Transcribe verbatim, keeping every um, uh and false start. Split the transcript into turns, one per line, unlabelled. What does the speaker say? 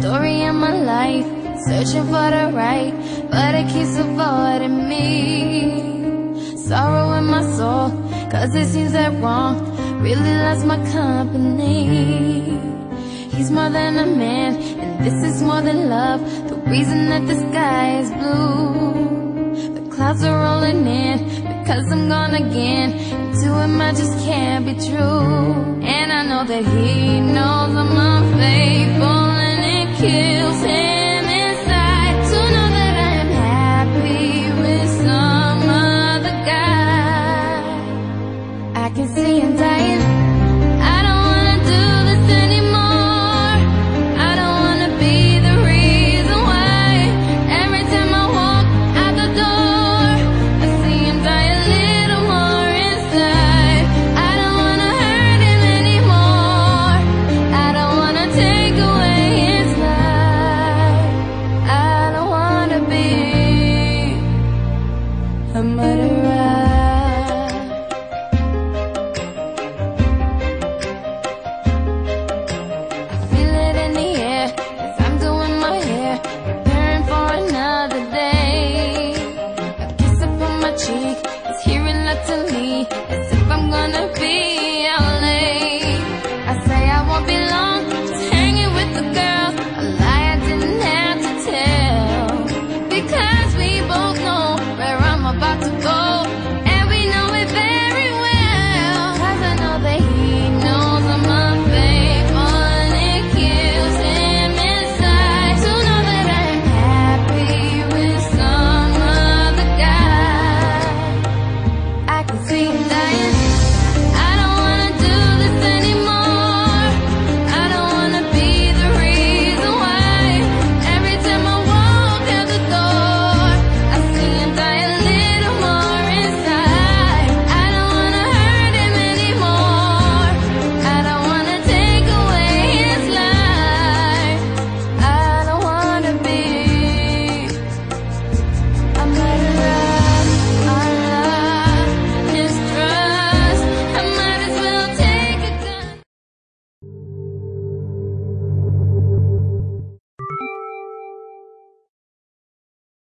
story of my life, searching for the right, but it keeps avoiding me. Sorrow in my soul, cause it seems that wrong really loves my company. He's more than a man, and this is more than love, the reason that the sky is blue. The clouds are rolling in, because I'm gone again, and to him I just can't be true. And I know that he